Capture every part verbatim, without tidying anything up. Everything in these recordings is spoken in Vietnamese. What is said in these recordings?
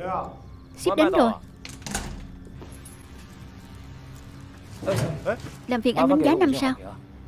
Ship đến rồi. Làm phiền anh đánh giá năm sao.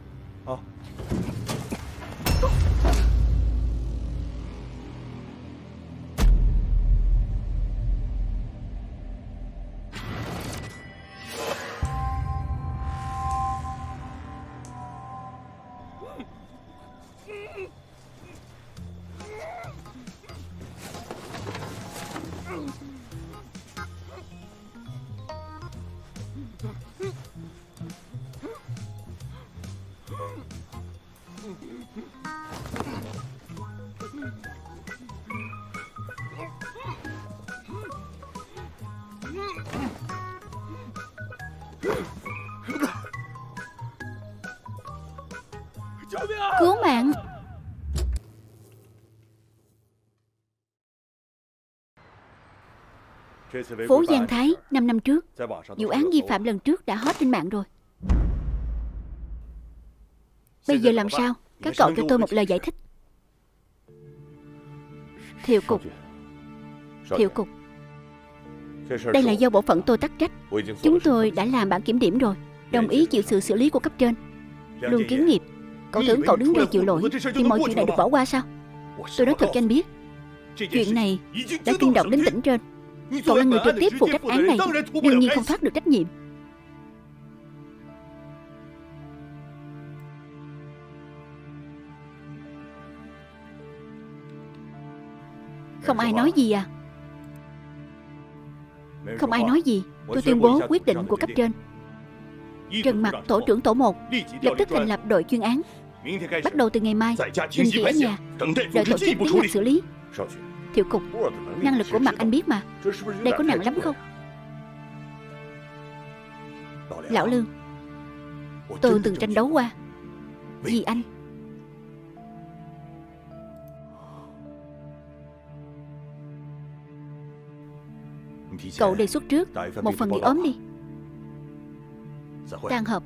Cứu mạng. Phố Giang Thái năm năm trước, vụ án vi phạm lần trước đã hot trên mạng rồi. Bây giờ làm sao? Các cậu cho tôi một lời giải thích. Thiệu cục Thiệu cục Đây là do bộ phận tôi tắc trách. Chúng tôi đã làm bản kiểm điểm rồi, đồng ý chịu sự xử lý của cấp trên. Luân Kiến Nghiệp, cậu tưởng cậu đứng đây chịu lỗi thì mọi chuyện này được bỏ qua sao? Tôi nói thật cho anh biết, chuyện này đã kinh động đến tỉnh trên. Cậu là người trực tiếp phụ trách án này, đương nhiên không thoát được trách nhiệm. Không ai nói gì à? Không ai nói gì. Tôi tuyên bố quyết định của cấp trên. Trần Mặc, tổ trưởng tổ một, lập tức thành lập đội chuyên án. Bắt đầu từ ngày mai, đình chỉ ở nhà, đợi tổ chức tiến hành xử lý. Thiệu cục, năng lực của Mặc anh biết mà. Đây có nặng lắm không? Lão Lương, tôi từng tranh đấu qua. Vì anh. Cậu đề xuất trước một phần nghỉ ốm đi. Tan họp.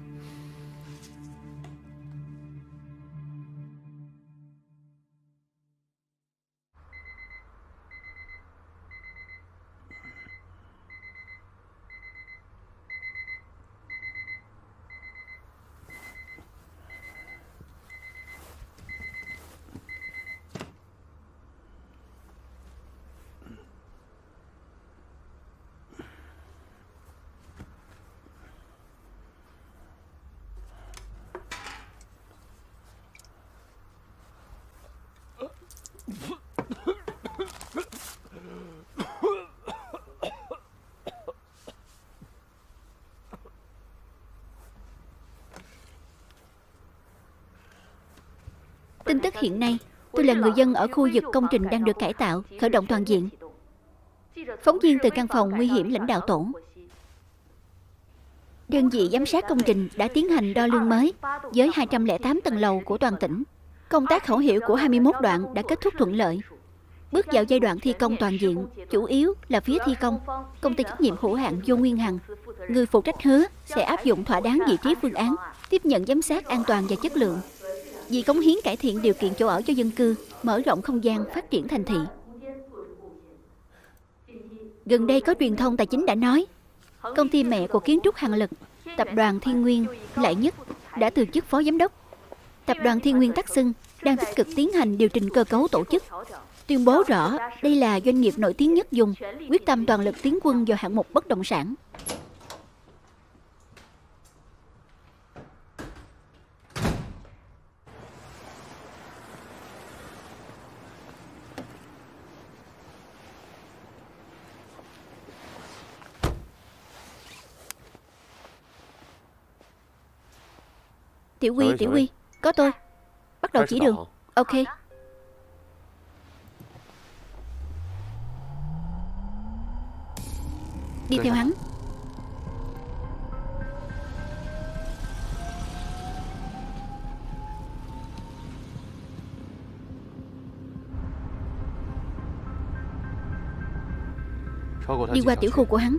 Tin tức hiện nay, tôi là người dân ở khu vực công trình đang được cải tạo, khởi động toàn diện. Phóng viên từ căn phòng nguy hiểm lãnh đạo tổ. Đơn vị giám sát công trình đã tiến hành đo lương mới với hai trăm lẻ tám tầng lầu của toàn tỉnh. Công tác khẩu hiệu của hai mươi mốt đoạn đã kết thúc thuận lợi. Bước vào giai đoạn thi công toàn diện, chủ yếu là phía thi công. Công ty trách nhiệm hữu hạn Vô Nguyên Hằng, người phụ trách hứa sẽ áp dụng thỏa đáng vị trí phương án, tiếp nhận giám sát an toàn và chất lượng. Vì cống hiến cải thiện điều kiện chỗ ở cho dân cư, mở rộng không gian phát triển thành thị. Gần đây có truyền thông tài chính đã nói, công ty mẹ của kiến trúc Hằng Lực, tập đoàn Thiên Nguyên, Lại Nhất đã từ chức phó giám đốc. Tập đoàn Thiên Nguyên Tắc Xưng đang tích cực tiến hành điều chỉnh cơ cấu tổ chức, tuyên bố rõ đây là doanh nghiệp nổi tiếng nhất vùng, quyết tâm toàn lực tiến quân vào hạng mục bất động sản. Tiểu Quy, Tiểu Quy, có tôi. Bắt đầu chỉ đường. Ok. Đi theo hắn. Đi qua tiểu khu của hắn.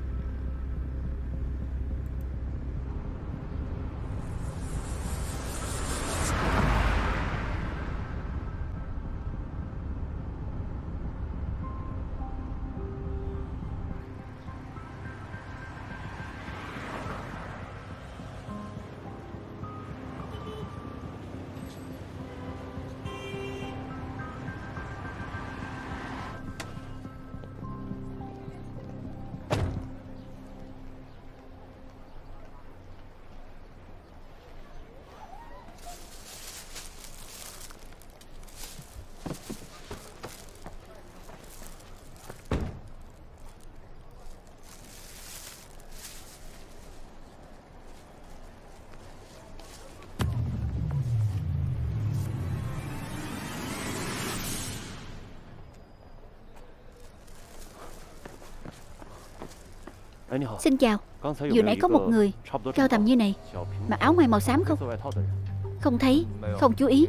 Xin chào. Vừa nãy có một người cao tầm như này, mặc áo ngoài màu xám không? Không thấy, không chú ý.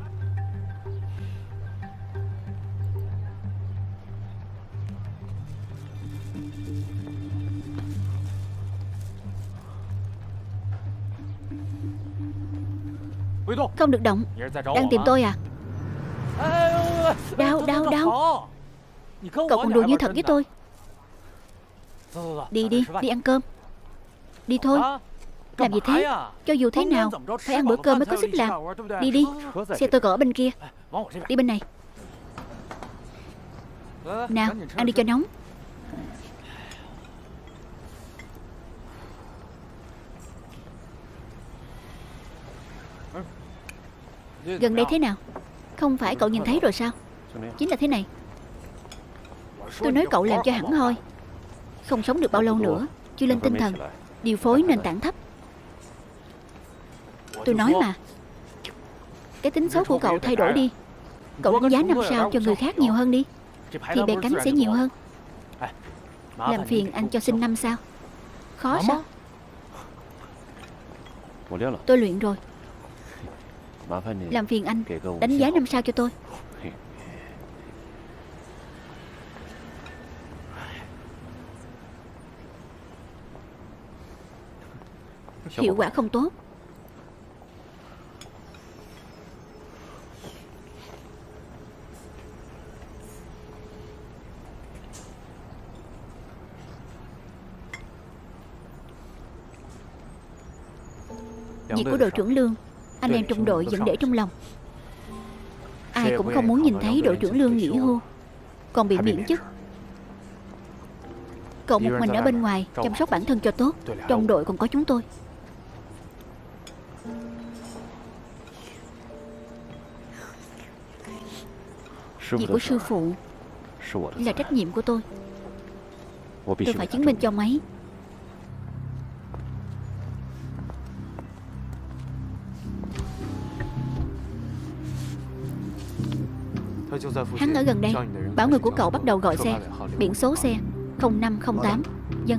Không được động. Đang tìm tôi à? Đau, đau, đau. Cậu còn đùa như thật với tôi. Đi đi, đi ăn cơm. Đi thôi. Làm gì thế? Cho dù thế nào phải ăn bữa cơm mới có sức làm. Đi đi. Xe tôi còn ở bên kia. Đi bên này. Nào, ăn đi cho nóng. Gần đây thế nào? Không phải cậu nhìn thấy rồi sao? Chính là thế này. Tôi nói cậu làm cho hẳn hoi. Không sống được bao lâu nữa. Chưa lên tinh thần. Điều phối nền tảng thấp. Tôi nói mà. Cái tính xấu của cậu thay đổi đi. Cậu đánh giá năm sao cho người khác nhiều hơn đi, thì bè cánh sẽ nhiều hơn. Làm phiền anh cho xin năm sao. Khó sao? Tôi luyện rồi. Làm phiền anh đánh giá năm sao cho tôi. Hiệu quả không tốt. Việc của đội trưởng Lương, anh em trong đội vẫn để trong lòng. Ai cũng không muốn nhìn thấy đội trưởng Lương nghỉ hưu, còn bị miễn chức. Cậu một mình ở bên ngoài chăm sóc bản thân cho tốt. Trong đội còn có chúng tôi. Việc của sư phụ là trách nhiệm của tôi. Tôi phải chứng minh cho ông ấy. Hắn ở gần đây. Bảo người của cậu bắt đầu gọi xe. Biển số xe không năm không tám. Dân.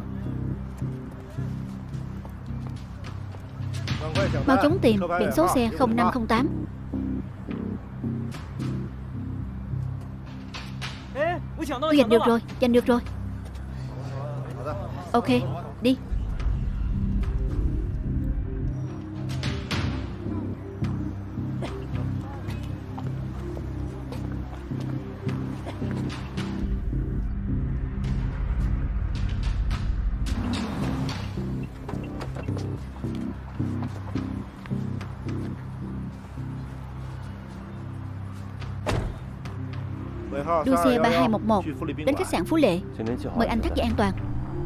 Mau chóng tìm biển số xe không năm không tám. Tôi giành được rồi, giành được rồi. Ok, đi. Đưa xe ba hai một một đến khách sạn Phú Lệ. Mời anh thắt dây an toàn.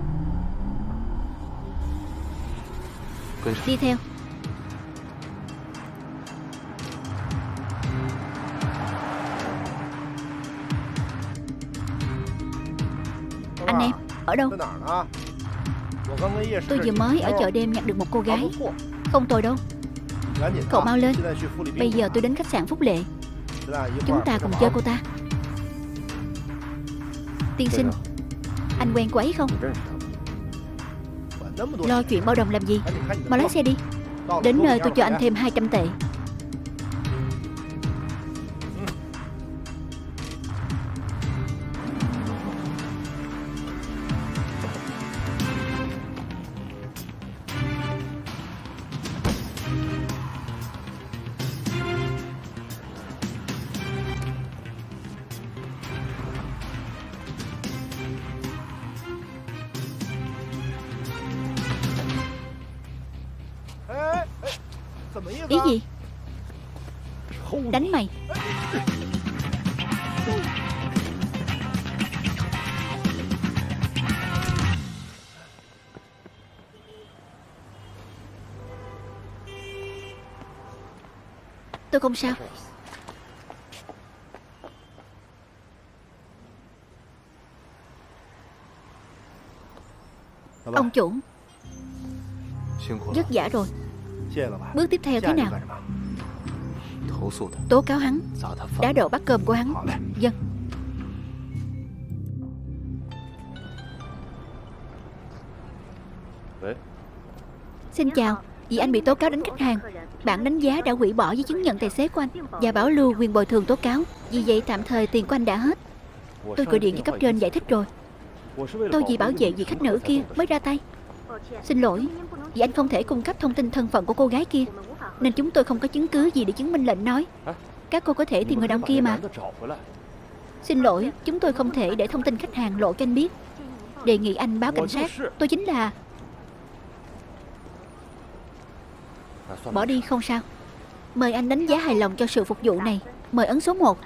Đi theo. Anh em, ở đâu? Tôi vừa mới ở chợ đêm nhặt được một cô gái. Không tồi đâu. Cậu mau lên. Bây giờ tôi đến khách sạn Phúc Lệ. Chúng ta cùng chơi cô ta. Tiên sinh, anh quen cô ấy không? Lo chuyện bao đồng làm gì? Mau lái xe đi. Đến nơi tôi cho anh thêm hai trăm tệ. Ý gì? Đánh mày. Tôi không sao. Ông chủ, vất vả rồi. Bước tiếp theo thế nào? Tố cáo hắn đá đổ bát cơm của hắn. Dân. Xin chào, vì anh bị tố cáo đánh khách hàng. Bản đánh giá đã hủy bỏ giấy chứng nhận tài xế của anh và bảo lưu quyền bồi thường tố cáo. Vì vậy tạm thời tiền của anh đã hết. Tôi gọi điện cho cấp trên giải thích rồi. Tôi vì bảo vệ vị khách nữ kia mới ra tay. Xin lỗi, vì anh không thể cung cấp thông tin thân phận của cô gái kia, nên chúng tôi không có chứng cứ gì để chứng minh lệnh nói. Các cô có thể tìm người đàn ông kia mà. Xin lỗi, chúng tôi không thể để thông tin khách hàng lộ cho anh biết. Đề nghị anh báo cảnh sát. Tôi chính là... Bỏ đi không sao. Mời anh đánh giá hài lòng cho sự phục vụ này. Mời ấn số một.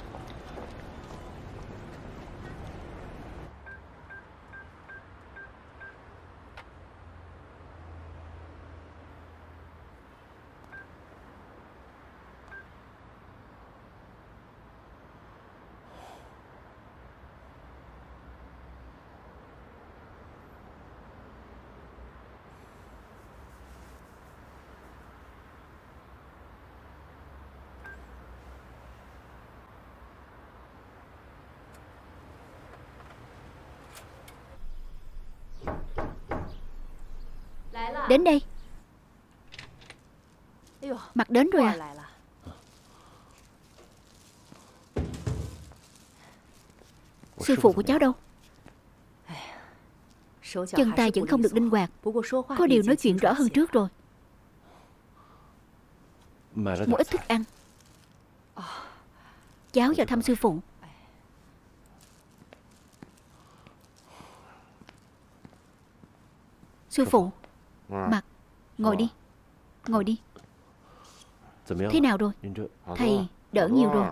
Đến đây. Mặt đến rồi à? Sư phụ của cháu đâu? Chân tay vẫn không được linh hoạt. Có điều nói chuyện rõ hơn trước rồi. Một ít thức ăn. Cháu vào thăm sư phụ. Sư phụ. Mặt, ngồi đi. Ngồi đi. Thế nào rồi? Thầy đỡ nhiều rồi.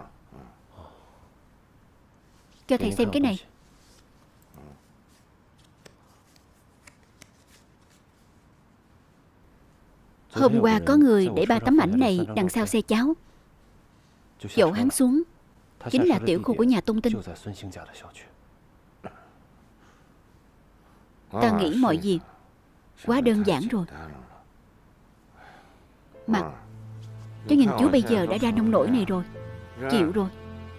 Cho thầy xem cái này. Hôm qua có người để ba tấm ảnh này đằng sau xe cháu. Dỗ hắn xuống chính là tiểu khu của nhà Tôn Tinh. Ta nghĩ mọi việc quá đơn giản rồi. Mặt, cháu nhìn chú bây giờ đã ra nông nổi này rồi. Chịu rồi.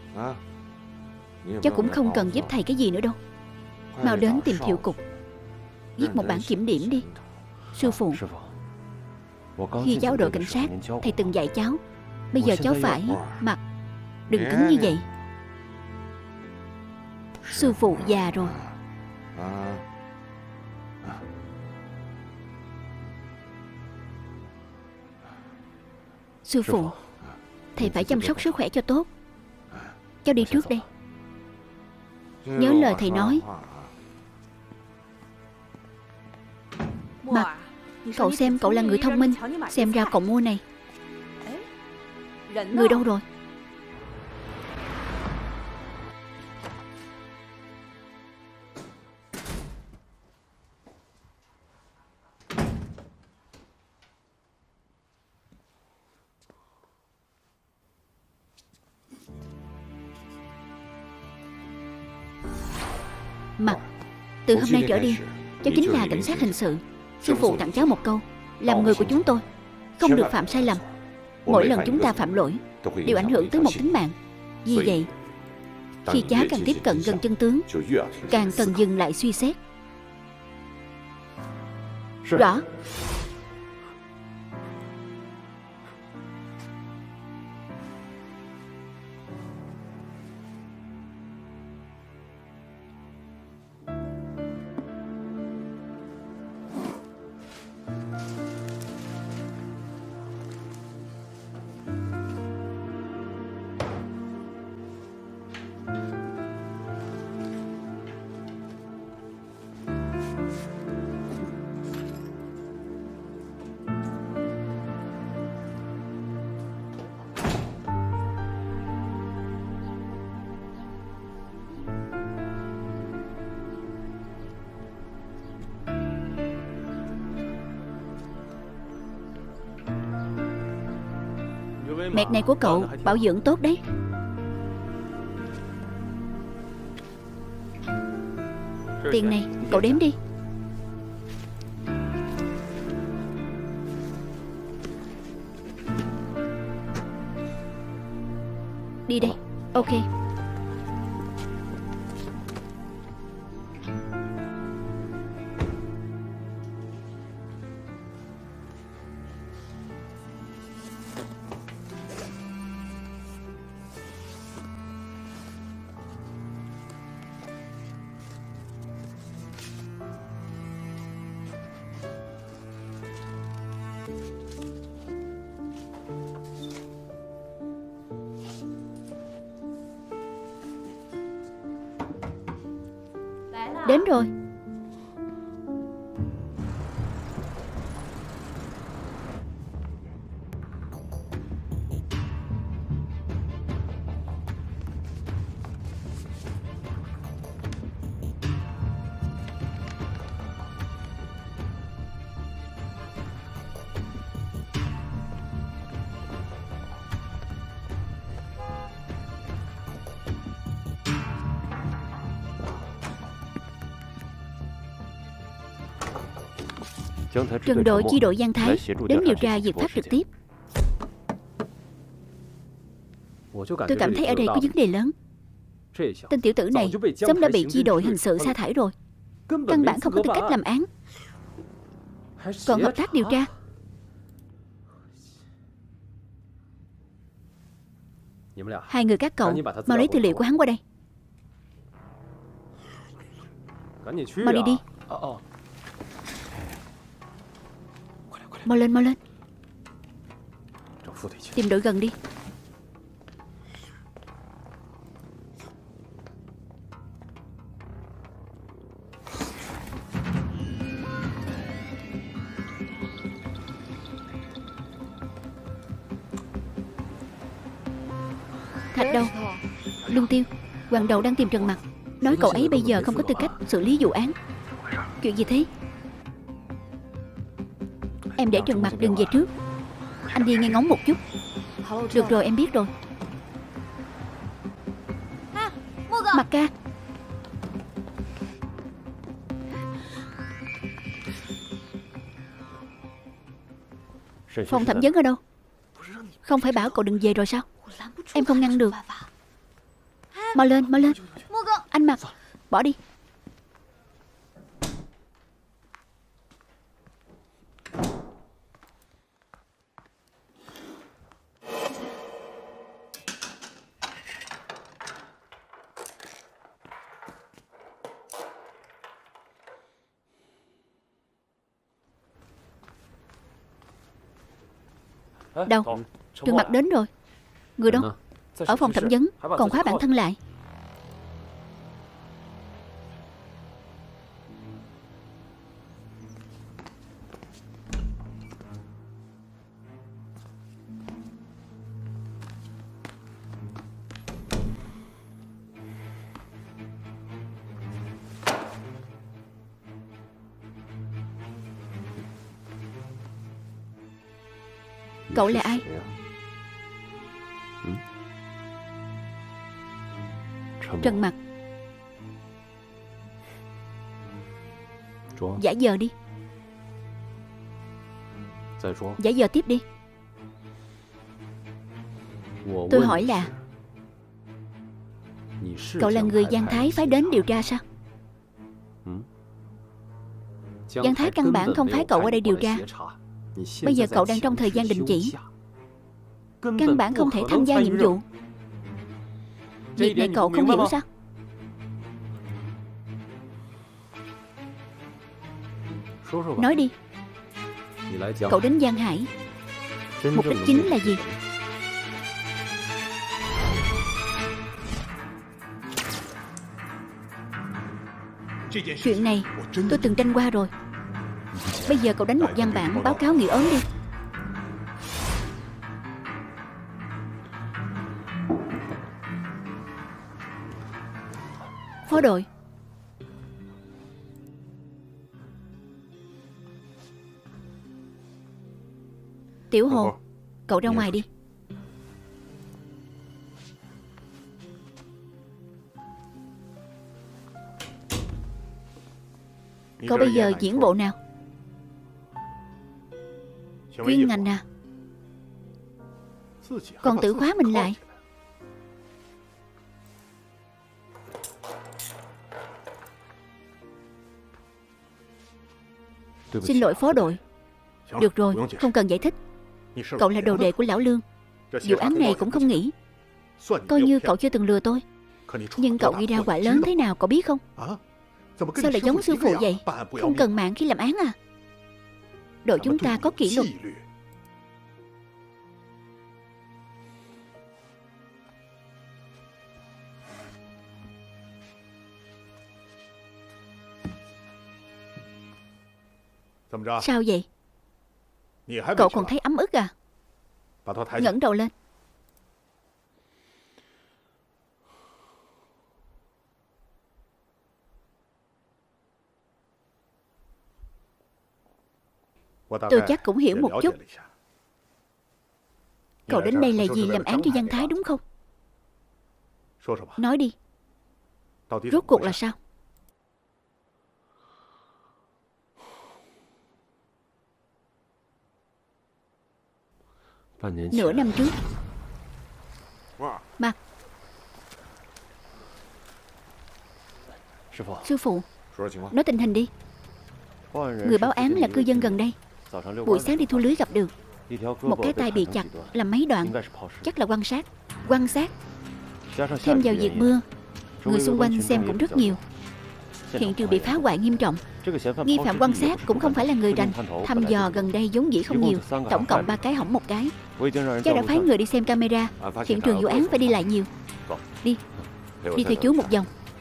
Cháu cũng không cần giúp thầy cái gì nữa đâu. Mau đến tìm thiệu cục, viết một bản kiểm điểm đi. Sư phụ, khi cháu đội cảnh sát, thầy từng dạy cháu. Bây giờ cháu phải... Mặt, đừng cứng như vậy. Sư phụ già rồi. Sư phụ, thầy phải chăm sóc sức khỏe cho tốt. Cháu đi trước đây. Nhớ lời thầy nói. Mặt, cậu xem cậu là người thông minh. Xem ra cậu mua này. Người đâu rồi? Mặt, từ hôm nay trở đi, cháu chính là cảnh sát hình sự. Sư phụ tặng cháu một câu: làm người của chúng tôi không được phạm sai lầm. Mỗi lần chúng ta phạm lỗi đều ảnh hưởng tới một tính mạng. Vì vậy, khi cháu càng tiếp cận gần chân tướng, càng cần dừng lại suy xét. Rõ. Mẹt này của cậu bảo dưỡng tốt đấy. Tiền này cậu đếm đi. Đi đây. Ok. Đến rồi. Trần đội chi đội Giang Thái đến điều tra diệt pháp trực tiếp. Tôi cảm thấy ở đây có vấn đề lớn. Tên tiểu tử này sớm đã bị chi đội hình sự sa thải rồi, căn bản không có tư cách làm án, còn hợp tác điều tra. Hai người các cậu mau lấy tư liệu của hắn qua đây. Mau đi đi. Mau lên, mau lên. Tìm đội gần đi. Thạch đâu? Lương Tiêu, Hoàng đầu đang tìm Trần Mặc, nói cậu ấy bây giờ không có tư cách xử lý vụ án. Chuyện gì thế? Em để Trần Mặc đừng về trước, anh đi nghe ngóng một chút. Được rồi, em biết rồi. Mặc ca. Phòng thẩm vấn ở đâu? Không phải bảo cậu đừng về rồi sao? Em không ngăn được. Mau lên, mau lên. Anh Mặc, bỏ đi. Đâu? Trần Mặc đến rồi. Người đâu? Ở phòng thẩm vấn, còn khóa bản thân lại. Cậu là ai? Trần Mặc. Giả vờ đi. Giả vờ tiếp đi. Tôi hỏi là cậu là người Giang Thái phái đến điều tra sao? Giang Thái căn bản không phái cậu qua đây điều tra. Bây giờ cậu đang trong thời gian đình chỉ, căn bản không thể tham gia nhiệm vụ. Việc này cậu không hiểu sao? Nói đi. Cậu đến Giang Hải mục đích chính là gì? Chuyện này tôi từng tranh qua rồi. Bây giờ cậu đánh một văn bản báo cáo nghị ốm đi. Phó đội. Tiểu Hồ, cậu ra ngoài đi. Cậu bây giờ diễn bộ nào? Chuyên ngành à? Còn tự khóa mình lại. Xin lỗi phó đội. Được rồi, không cần giải thích. Cậu là đồ đệ của lão Lương. Vụ án này cũng không nghĩ. Coi như cậu chưa từng lừa tôi. Nhưng cậu gây ra quả lớn thế nào cậu biết không? Sao lại giống sư phụ vậy? Không cần mạng khi làm án à? Đội chúng ta có kỷ luật. Sao vậy? Cậu còn thấy ấm ức à? Ngẩng đầu lên. Tôi chắc cũng hiểu một chút. Cậu đến đây là vì làm án cho Giang Thái đúng không? Nói đi. Rốt cuộc là sao? Nửa năm trước. Ba. Sư phụ, nói tình hình đi. Người báo án là cư dân gần đây. Buổi sáng đi thu lưới gặp được một cái tay bị chặt làm mấy đoạn. Chắc là quan sát. Quan sát. Thêm vào việc mưa, người xung quanh xem cũng rất nhiều. Hiện trường bị phá hoại nghiêm trọng. Nghi phạm quan sát cũng không phải là người rành. Thăm dò gần đây vốn dĩ không nhiều. Tổng cộng ba cái hỏng một cái. Cha đã phái người đi xem camera. Hiện trường vụ án phải đi lại nhiều. Đi. Đi theo chú một vòng.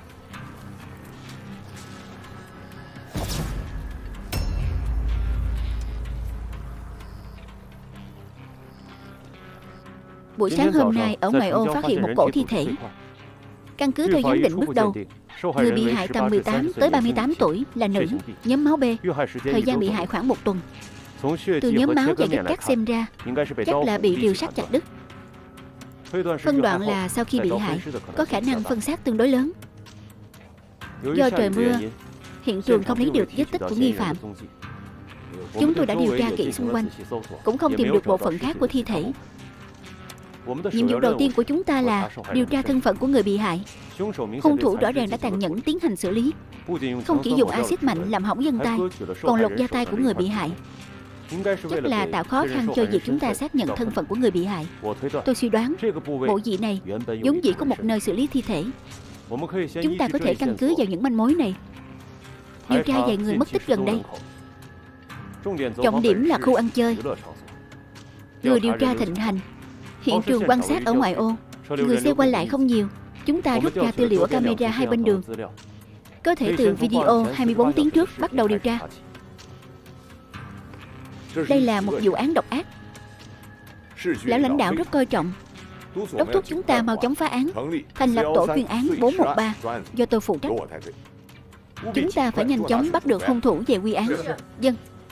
Buổi sáng hôm nay ở ngoại ô phát hiện một cổ thi thể. Căn cứ theo giám định bước đầu, người bị hại tầm mười tám tới ba mươi tám tuổi, là nữ, nhóm máu B. Thời gian bị hại khoảng một tuần. Từ nhóm máu và ghép cắt xem ra, chắc là bị rìu sắt chặt đứt. Phân đoạn là sau khi bị hại, có khả năng phân xác tương đối lớn. Do trời mưa, hiện trường không lấy được vết tích của nghi phạm. Chúng tôi đã điều tra kỹ xung quanh, cũng không tìm được bộ phận khác của thi thể. Nhiệm vụ đầu tiên của chúng ta là điều tra thân phận của người bị hại. Hung thủ rõ ràng đã tàn nhẫn tiến hành xử lý. Không chỉ dùng axit mạnh làm hỏng vân tay, còn lột da tay của người bị hại. Chắc là tạo khó khăn cho việc chúng ta xác nhận thân phận của người bị hại. Tôi suy đoán bộ vị này vốn dĩ có một nơi xử lý thi thể. Chúng ta có thể căn cứ vào những manh mối này điều tra vài người mất tích gần đây. Trọng điểm là khu ăn chơi. Người điều tra thịnh hành. Hiện trường quan sát ở ngoại ô, người xe qua lại không nhiều. Chúng ta rút ra tư liệu ở camera hai bên đường. Có thể từ video hai mươi bốn tiếng trước bắt đầu điều tra. Đây là một vụ án độc ác. Lão lãnh đạo rất coi trọng, đốc thúc chúng ta mau chóng phá án, thành lập tổ chuyên án bốn một ba do tôi phụ trách. Chúng ta phải nhanh chóng bắt được hung thủ về quy án. Dân.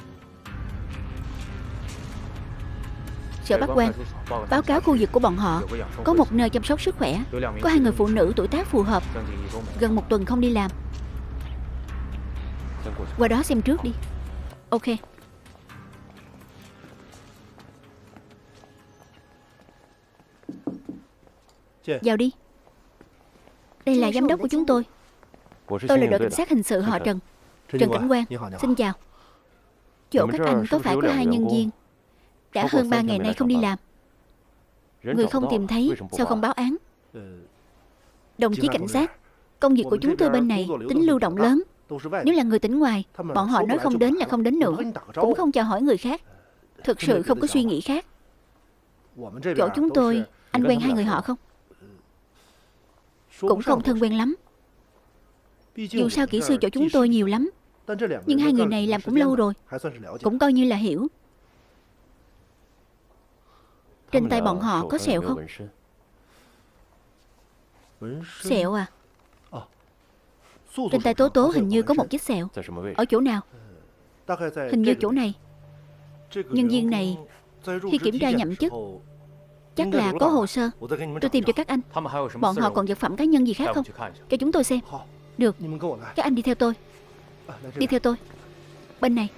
Sở Bắc quan báo cáo khu vực của bọn họ có một nơi chăm sóc sức khỏe, có hai người phụ nữ tuổi tác phù hợp, gần một tuần không đi làm. Qua đó xem trước đi. Ok. Vào đi. Đây là giám đốc của chúng tôi. Tôi là đội cảnh sát hình sự họ Trần. Trần Cảnh Quang. Xin chào. Chỗ các anh có phải có hai nhân viên đã hơn ba ngày nay không đi làm? Người không tìm thấy, sao không báo án? Đồng chí cảnh sát, công việc của chúng tôi bên này tính lưu động lớn. Nếu là người tỉnh ngoài, bọn họ nói không đến là không đến nữa, cũng không chào hỏi người khác. Thực sự không có suy nghĩ khác. Chỗ chúng tôi, anh quen hai người họ không? Cũng không thân quen lắm. Dù sao kỹ sư chỗ chúng tôi nhiều lắm, nhưng hai người này làm cũng lâu rồi, cũng coi như là hiểu. Trên tay bọn họ có sẹo không? Sẹo à? Trên tay Tố Tố hình như có một vết sẹo. Ở chỗ nào? Hình như chỗ này. Nhân viên này khi kiểm tra nhậm chức chắc là có hồ sơ. Tôi tìm cho các anh. Bọn họ còn vật phẩm cá nhân gì khác không? Cho chúng tôi xem. Được. Các anh đi theo tôi. Đi theo tôi. Bên này.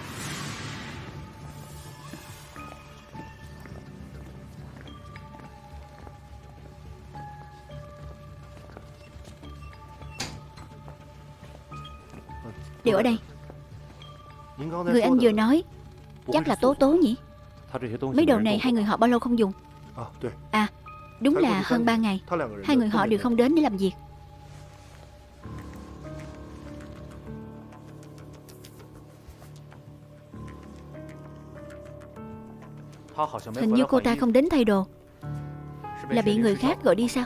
Đều ở đây. Người anh vừa nói chắc là Tố Tố nhỉ? Mấy đồ này hai người họ bao lâu không dùng? À, đúng là hơn ba ngày. Hai người họ đều không đến để làm việc. Hình như cô ta không đến thay đồ. Là bị người khác gọi đi sao?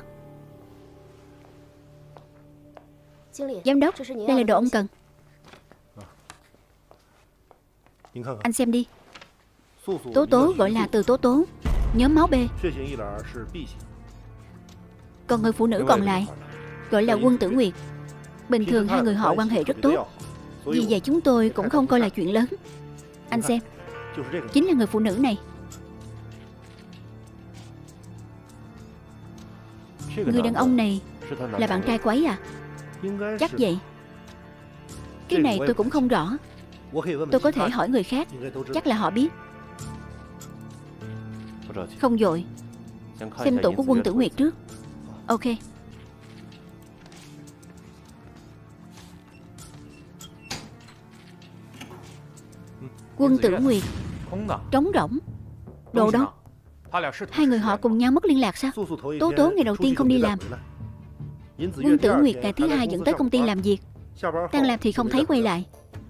Giám đốc, đây là đồ ông cần. Anh xem đi. Tố tố gọi là từ tố tố, nhóm máu B. Còn người phụ nữ còn lại gọi là Quân Tử Nguyệt. Bình thường hai người họ quan hệ rất tốt, vì vậy chúng tôi cũng không coi là chuyện lớn. Anh xem, chính là người phụ nữ này. Người đàn ông này là bạn trai của ấy à? Chắc vậy. Cái này tôi cũng không rõ. Tôi có thể hỏi người khác, chắc là họ biết. Không vội, xem tủ của Quân Tử Nguyệt trước. Ok. Quân Tử Nguyệt. Trống rỗng. Đồ đó. Hai người họ cùng nhau mất liên lạc sao? Tố tố ngày đầu tiên không đi làm, Quân Tử Nguyệt ngày thứ hai dẫn tới công ty làm việc. Tan làm thì không thấy quay lại.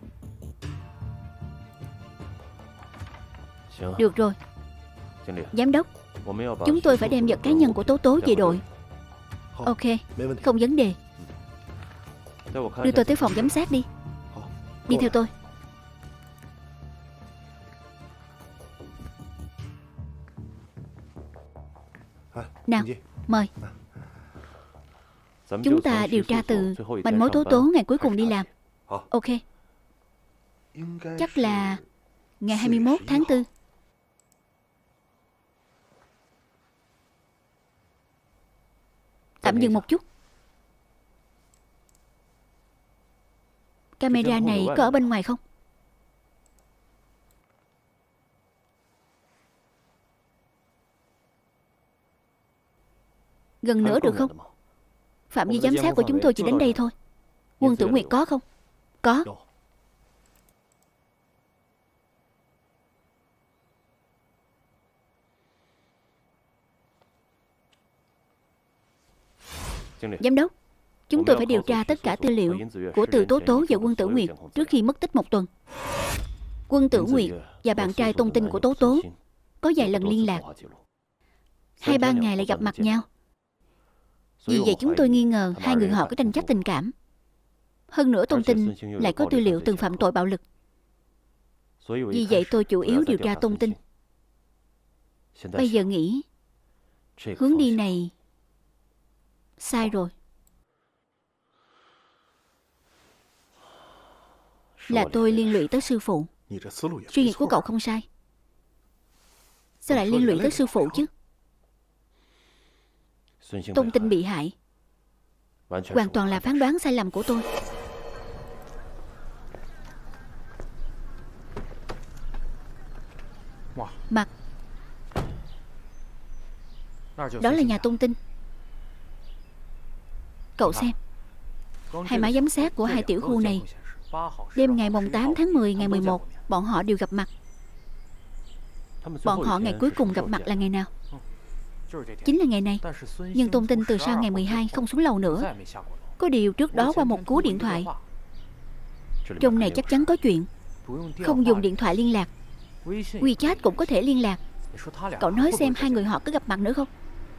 Được rồi, giám đốc, chúng tôi phải đem vật cá nhân của Tố tố về đội. Ok, không vấn đề. Đưa tôi tới phòng giám sát đi. Đi theo tôi. Nào, mời. Chúng ta điều tra từ manh mối Tố tố ngày cuối cùng đi làm. Ok. Chắc là ngày hai mươi mốt tháng tư. Tạm dừng một chút. Camera này có ở bên ngoài không? Gần nữa được không? Phạm vi giám sát của chúng tôi chỉ đến đây thôi. Quân Tử Nguyệt có không? Có. Giám đốc, chúng tôi phải điều tra tất cả tư liệu của Từ Tố tố và Quân Tử Nguyệt trước khi mất tích một tuần. Quân Tử Nguyệt và bạn trai tung tin của Tố tố có vài lần liên lạc, hai ba ngày lại gặp mặt nhau. Vì vậy chúng tôi nghi ngờ hai người họ có tranh chấp tình cảm. Hơn nữa tung tin lại có tư liệu từng phạm tội bạo lực. Vì vậy tôi chủ yếu điều tra tung tin. Bây giờ nghĩ hướng đi này sai rồi. Là tôi liên lụy tới sư phụ. Suy nghĩ của cậu không sai. Sao lại liên lụy tới sư phụ chứ? Tung tin bị hại hoàn toàn là phán đoán sai lầm của tôi. Mặt. Đó là nhà tung tin. Cậu xem, hai máy giám sát của hai tiểu khu này, đêm ngày mùng tám tháng mười, ngày mười một, bọn họ đều gặp mặt. Bọn họ ngày cuối cùng gặp mặt là ngày nào? Chính là ngày này. Nhưng tung tin từ sau ngày mười hai không xuống lầu nữa. Có điều trước đó qua một cú điện thoại. Trong này chắc chắn có chuyện. Không dùng điện thoại liên lạc, WeChat cũng có thể liên lạc. Cậu nói xem hai người họ có gặp mặt nữa không?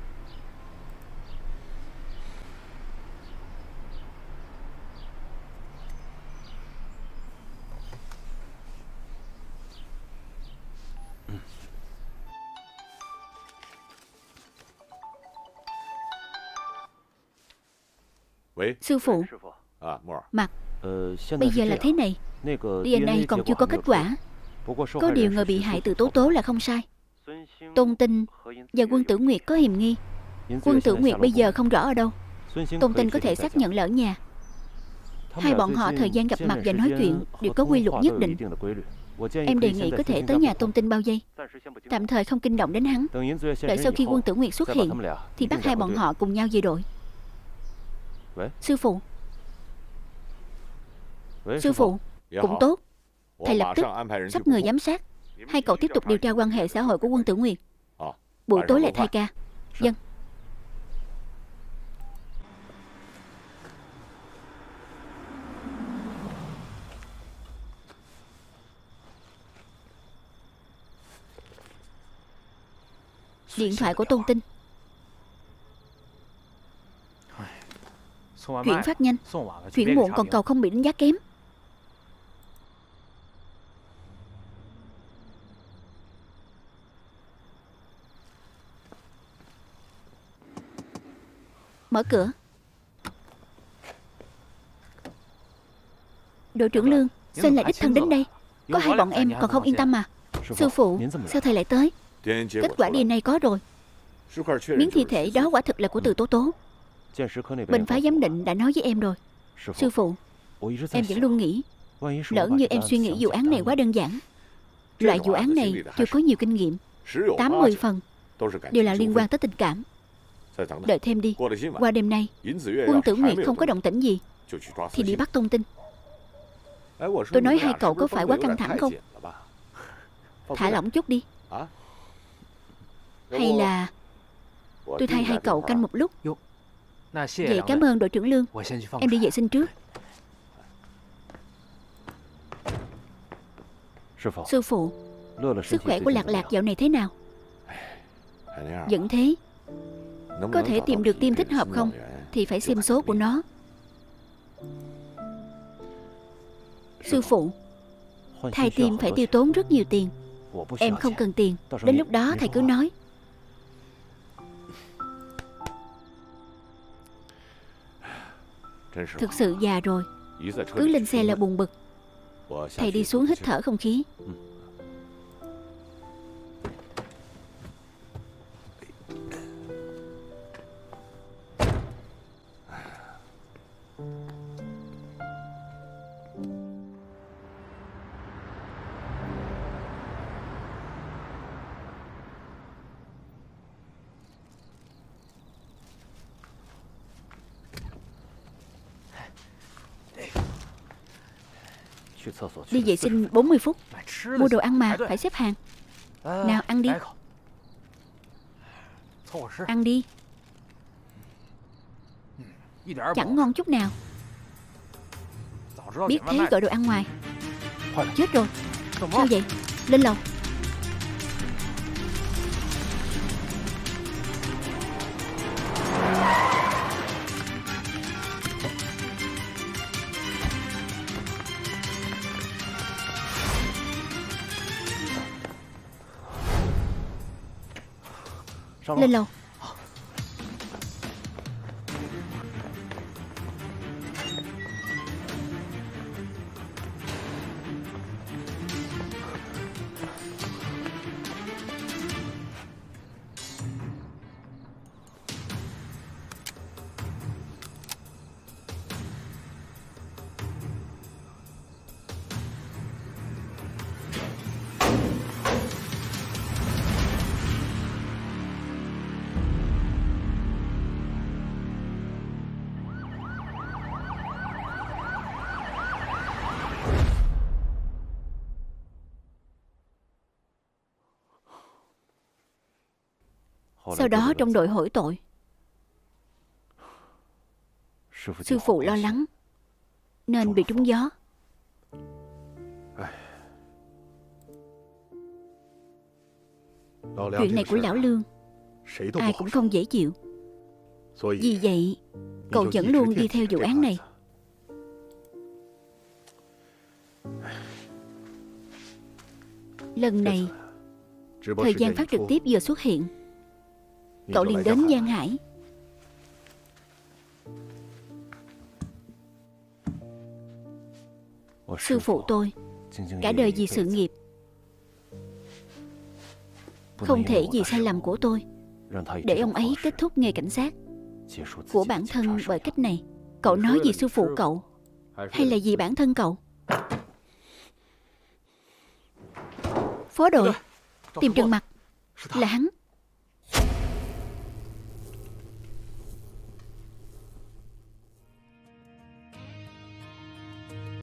Sư phụ. Mặt. Bây giờ là thế này. đê en a còn chưa có kết quả. Có điều người bị hại Từ Tố tố là không sai. Tôn Tinh và Quân Tử Nguyệt có hiềm nghi. Quân Tử Nguyệt bây giờ không rõ ở đâu. Tôn Tinh có thể xác nhận là ở nhà. Hai bọn họ thời gian gặp mặt và nói chuyện đều có quy luật nhất định. Em đề nghị có thể tới nhà Tôn Tinh bao giây, tạm thời không kinh động đến hắn. Đợi sau khi Quân Tử Nguyệt xuất hiện thì bắt hai bọn họ cùng nhau về đội. Sư phụ. Sư phụ. Cũng tốt. Thầy lập tức sắp người giám sát. Hai cậu tiếp tục điều tra quan hệ xã hội của Quân Tử Nguyệt. Buổi tối lại thay ca. Vâng. Điện thoại của Tôn Tinh. Chuyển phát nhanh, chuyển muộn còn cầu không bị đánh giá kém. Mở cửa. Đội trưởng Lương, sao anh lại đích thân đến đây? Có hai bọn em còn không yên tâm mà. Sư phụ, sao thầy lại tới? Kết quả đê en a có rồi. Miếng thi thể đó quả thực là của Từ Tố Tố. Bên phái giám định đã nói với em rồi. Sư phụ, em vẫn luôn nghĩ, lỡ như em suy nghĩ vụ án này quá đơn giản. Loại vụ án này chưa có nhiều kinh nghiệm, tám mươi phần đều là liên quan tới tình cảm. Đợi thêm đi, qua đêm nay Quân Tử Nguyệt không có động tĩnh gì thì đi bắt tung tin. Tôi nói hai cậu có phải quá căng thẳng không? Thả lỏng chút đi. Hay là tôi thay hai cậu canh một lúc? Vậy cảm ơn đội trưởng Lương. Em đi vệ sinh trước. Sư phụ, sức khỏe của Lạc Lạc dạo này thế nào? Vẫn thế. Có thể tìm được tim thích hợp không thì phải xem số của nó. Sư phụ, thay tim phải tiêu tốn rất nhiều tiền. Em không cần tiền. Đến lúc đó thầy cứ nói. Thực sự già rồi, cứ lên xe là buồn bực. Thầy đi xuống hít thở không khí. Đi vệ sinh bốn mươi phút. Mua đồ ăn mà, phải xếp hàng. Nào, ăn đi. Ăn đi. Chẳng ngon chút nào. Biết thế gọi đồ ăn ngoài. Chết rồi. Sao vậy? Lên lầu. Lên lầu. Sau đó trong đội hỏi tội. Sư phụ lo lắng nên bị trúng gió. Chuyện này của lão Lương ai cũng không dễ chịu. Vì vậy cậu vẫn luôn đi theo vụ án này. Lần này thời gian phát trực tiếp vừa xuất hiện, cậu liền đến Giang Hải. Sư phụ tôi cả đời vì sự nghiệp, không thể vì sai lầm của tôi để ông ấy kết thúc nghề cảnh sát của bản thân bởi cách này. Cậu nói vì sư phụ cậu hay là vì bản thân cậu? Phó đội, tìm Trần Mặc. Là hắn.